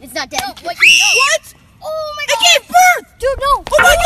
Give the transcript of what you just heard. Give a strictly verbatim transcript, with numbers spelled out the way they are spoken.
It's not dead. No, what? You, no. What? Oh my It god. gave birth! Dude, no. Oh my